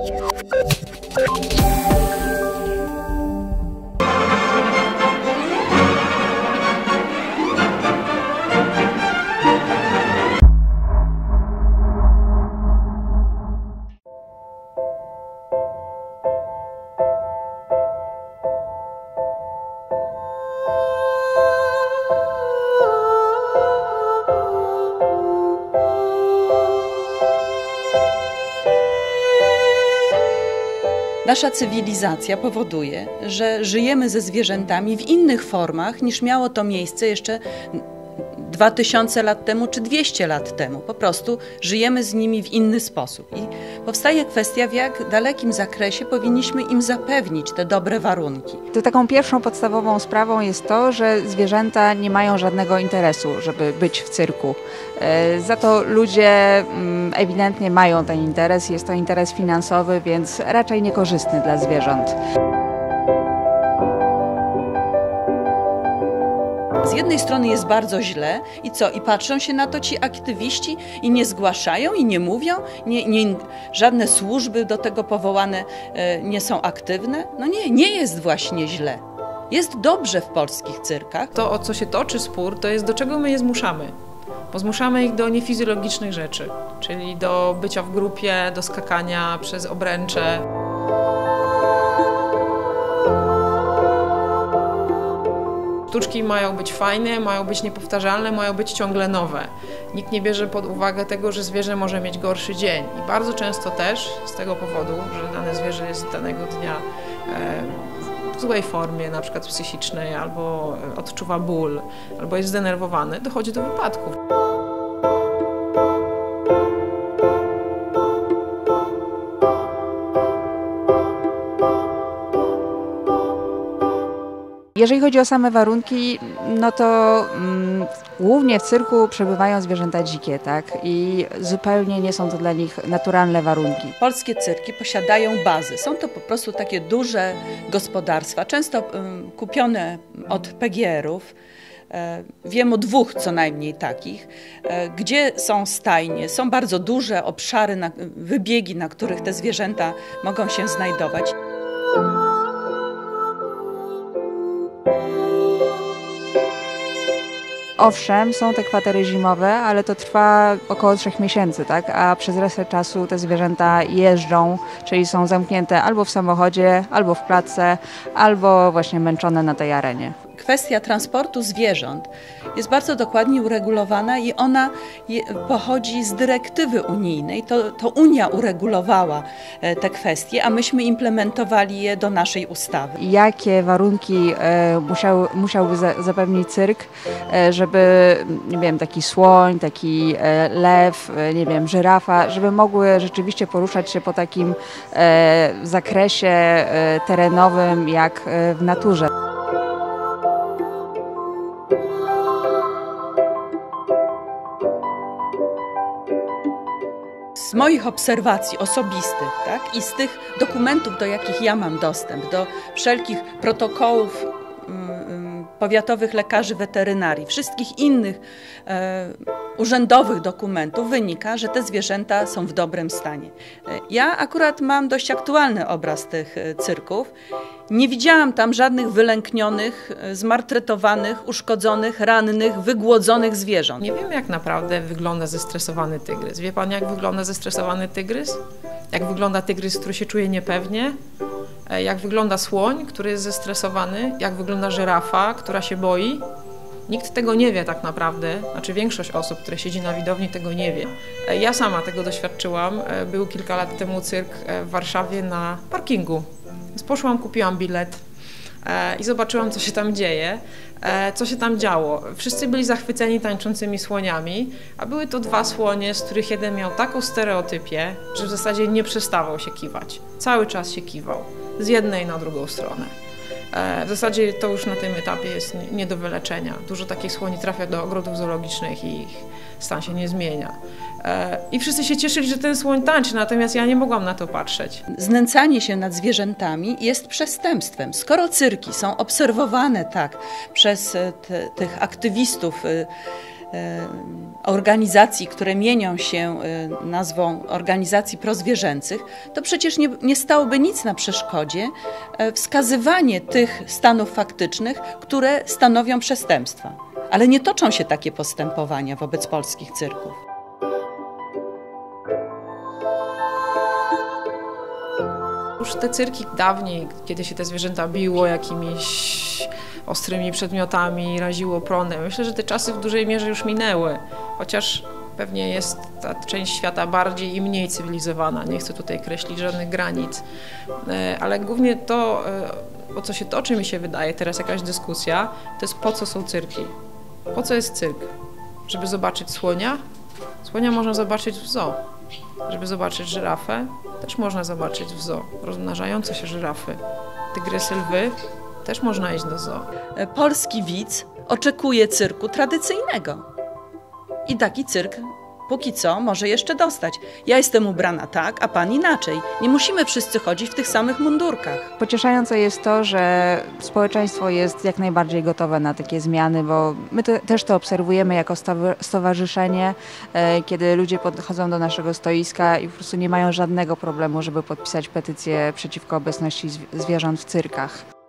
Nasza cywilizacja powoduje, że żyjemy ze zwierzętami w innych formach niż miało to miejsce jeszcze 2000 lat temu czy 200 lat temu. Po prostu żyjemy z nimi w inny sposób. I powstaje kwestia, w jak dalekim zakresie powinniśmy im zapewnić te dobre warunki. To taką pierwszą podstawową sprawą jest to, że zwierzęta nie mają żadnego interesu, żeby być w cyrku. Za to ludzie ewidentnie mają ten interes, jest to interes finansowy, więc raczej niekorzystny dla zwierząt. Z jednej strony jest bardzo źle i co? I patrzą się na to ci aktywiści i nie zgłaszają i nie mówią? Żadne służby do tego powołane nie są aktywne? No nie jest właśnie źle. Jest dobrze w polskich cyrkach. To, o co się toczy spór, to jest do czego my je zmuszamy. Bo zmuszamy ich do niefizjologicznych rzeczy, czyli do bycia w grupie, do skakania przez obręcze. Sztuczki mają być fajne, mają być niepowtarzalne, mają być ciągle nowe. Nikt nie bierze pod uwagę tego, że zwierzę może mieć gorszy dzień. I bardzo często też z tego powodu, że dane zwierzę jest danego dnia w złej formie, na przykład psychicznej, albo odczuwa ból, albo jest zdenerwowane, dochodzi do wypadków. Jeżeli chodzi o same warunki, no to głównie w cyrku przebywają zwierzęta dzikie, tak? I zupełnie nie są to dla nich naturalne warunki. Polskie cyrki posiadają bazy. Są to po prostu takie duże gospodarstwa, często kupione od PGR-ów. Wiem o dwóch co najmniej takich, gdzie są stajnie, są bardzo duże obszary, wybiegi, na których te zwierzęta mogą się znajdować. Owszem, są te kwatery zimowe, ale to trwa około 3 miesięcy, tak? A przez resztę czasu te zwierzęta jeżdżą, czyli są zamknięte albo w samochodzie, albo w klatce, albo właśnie męczone na tej arenie. Kwestia transportu zwierząt jest bardzo dokładnie uregulowana i ona pochodzi z dyrektywy unijnej. To Unia uregulowała te kwestie, a myśmy implementowali je do naszej ustawy. Jakie warunki musiałby zapewnić cyrk, żeby, nie wiem, taki słoń, taki lew, nie wiem, żyrafa, żeby mogły rzeczywiście poruszać się po takim zakresie terenowym jak w naturze. Z moich obserwacji osobistych, tak, i z tych dokumentów, do jakich ja mam dostęp, do wszelkich protokołów powiatowych lekarzy weterynarii, wszystkich innych urzędowych dokumentów wynika, że te zwierzęta są w dobrym stanie. Ja akurat mam dość aktualny obraz tych cyrków. Nie widziałam tam żadnych wylęknionych, zmartretowanych, uszkodzonych, rannych, wygłodzonych zwierząt. Nie wiem, jak naprawdę wygląda zestresowany tygrys. Wie pan, jak wygląda zestresowany tygrys? Jak wygląda tygrys, który się czuje niepewnie? Jak wygląda słoń, który jest zestresowany? Jak wygląda żyrafa, która się boi? Nikt tego nie wie tak naprawdę, znaczy większość osób, które siedzi na widowni, tego nie wie. Ja sama tego doświadczyłam. Był kilka lat temu cyrk w Warszawie na parkingu. Więc poszłam, kupiłam bilet i zobaczyłam, co się tam dzieje, co się tam działo. Wszyscy byli zachwyceni tańczącymi słoniami, a były to 2 słonie, z których jeden miał taką stereotypię, że w zasadzie nie przestawał się kiwać. Cały czas się kiwał, z jednej na drugą stronę. W zasadzie to już na tym etapie jest nie do wyleczenia. Dużo takich słoni trafia do ogrodów zoologicznych i ich stan się nie zmienia. I wszyscy się cieszyli, że ten słoń tańczy, natomiast ja nie mogłam na to patrzeć. Znęcanie się nad zwierzętami jest przestępstwem. Skoro cyrki są obserwowane tak przez tych aktywistów organizacji, które mienią się nazwą organizacji prozwierzęcych, to przecież nie stałoby nic na przeszkodzie wskazywanie tych stanów faktycznych, które stanowią przestępstwa. Ale nie toczą się takie postępowania wobec polskich cyrków. Już te cyrki dawniej, kiedy się te zwierzęta biło jakimiś ostrymi przedmiotami, raziło prądem, myślę, że te czasy w dużej mierze już minęły, chociaż pewnie jest ta część świata bardziej i mniej cywilizowana. Nie chcę tutaj kreślić żadnych granic, ale głównie to, o co się toczy, mi się wydaje, teraz jakaś dyskusja, to jest po co są cyrki. Po co jest cyrk? Żeby zobaczyć słonia? Słonia można zobaczyć w zoo. Żeby zobaczyć żyrafę, też można zobaczyć w zoo. Rozmnażające się żyrafy. Tygrysy, lwy, też można iść do zoo. Polski widz oczekuje cyrku tradycyjnego. I taki cyrk póki co może jeszcze dostać. Ja jestem ubrana tak, a pan inaczej. Nie musimy wszyscy chodzić w tych samych mundurkach. Pocieszające jest to, że społeczeństwo jest jak najbardziej gotowe na takie zmiany, bo my też to obserwujemy jako stowarzyszenie, kiedy ludzie podchodzą do naszego stoiska i po prostu nie mają żadnego problemu, żeby podpisać petycję przeciwko obecności zwierząt w cyrkach.